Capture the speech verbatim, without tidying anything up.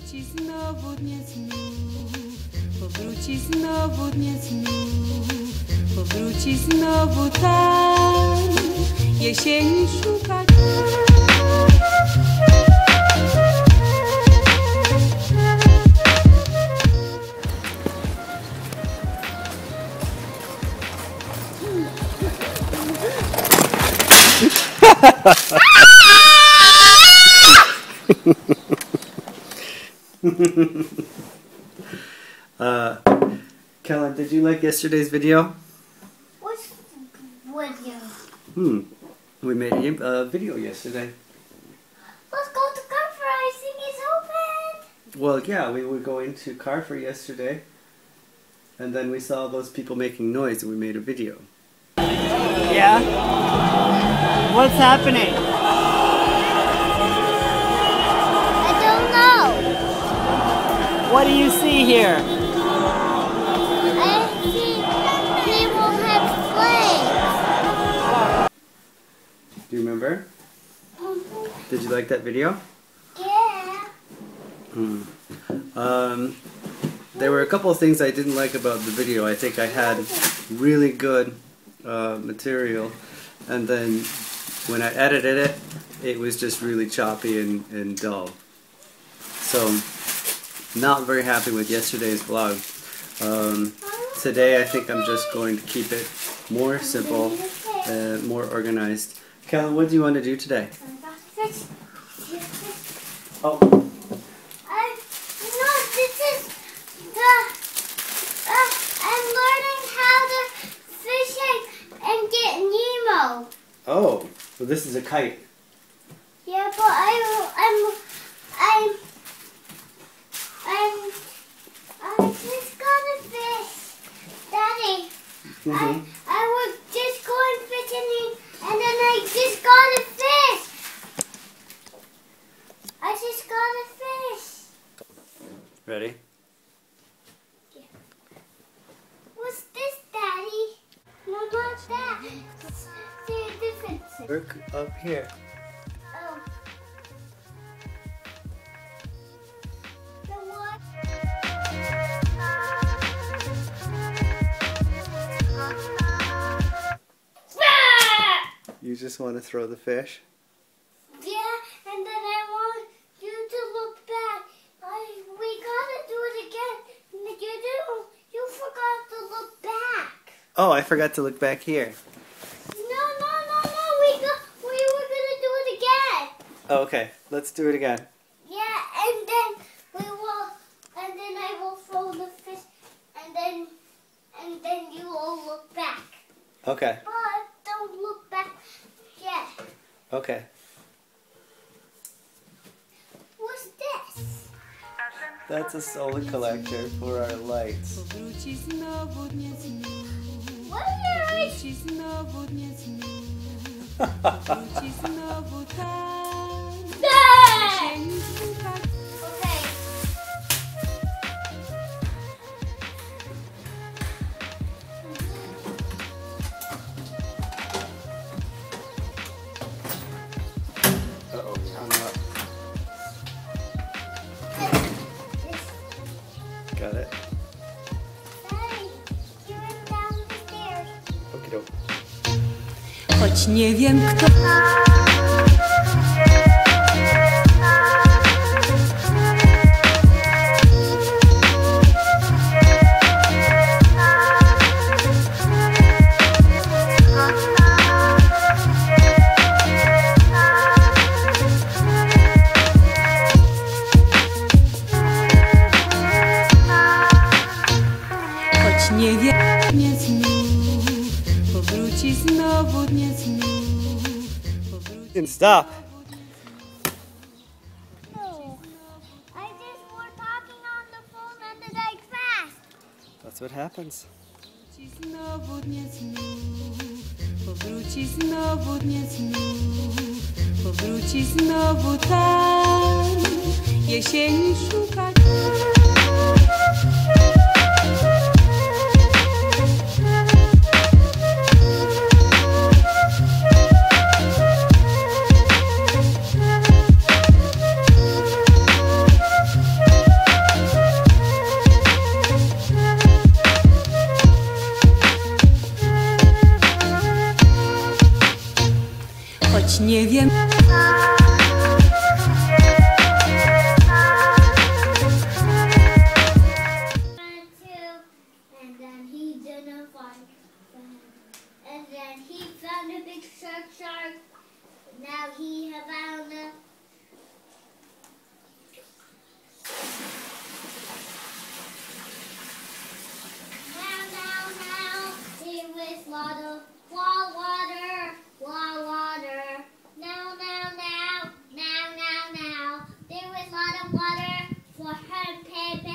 Powróci znowu dnie znów, powróci znowu dnie znów, powróci znowu tam, jesieni szukać. uh, Kellen, did you like yesterday's video? What video? Hmm. We made a uh, video yesterday. Let's go to Carrefour. I think it's open. Well, yeah, we were going to Carrefour yesterday, and then we saw those people making noise, and we made a video. Yeah? What's happening? I don't know. What do you see here? I see people have flags. Do you remember? Mm-hmm. Did you like that video? Yeah. Hmm. Um, there were a couple of things I didn't like about the video. I think I had really good uh, material, and then when I edited it, it was just really choppy and, and dull. So, not very happy with yesterday's vlog. Um, today I think I'm just going to keep it more simple, uh, more organized. Kellen, what do you want to do today? Oh. I no, this is the. Uh, I'm learning how to fish and, and get Nemo. Oh, well this is a kite. Yeah, but I, I'm, I'm, I'm, I just got a fish, Daddy. Mm-hmm. I, I was just going fishing and then I just got a fish. I just got a fish. Ready? Yeah. What's this, Daddy? No, not that. See a difference. Work up here. Oh. The what? You just want to throw the fish? Yeah, and then I want you to look back. I, we gotta do it again. You do. You forgot to look back. Oh, I forgot to look back here. No, no, no, no. We go. We were gonna do it again. Oh, okay, let's do it again. Yeah, and then we will, and then I will throw the fish, and then, and then you will look back. Okay, But don't look back yet. okay. What's this? That's a solar collector for our lights. Powróci znowu dnie znów, What are you? powróci znowu dnie znów, powróci znowu tam, jesieni szukać. Okay. Uh-oh, I'm up. Got it? Daddy, you went down the stairs. Okie doke. Choć nie wiem kto. Choć nie wiem dnie znów, powróci znowu dnie znów, powróci. You can stop. No. I just were talking on the phone and then I crashed. That's what happens. Powróci znowu dnie znów, powróci znowu dnie znów, powróci znowu tam, jesieni szukać. water for her pet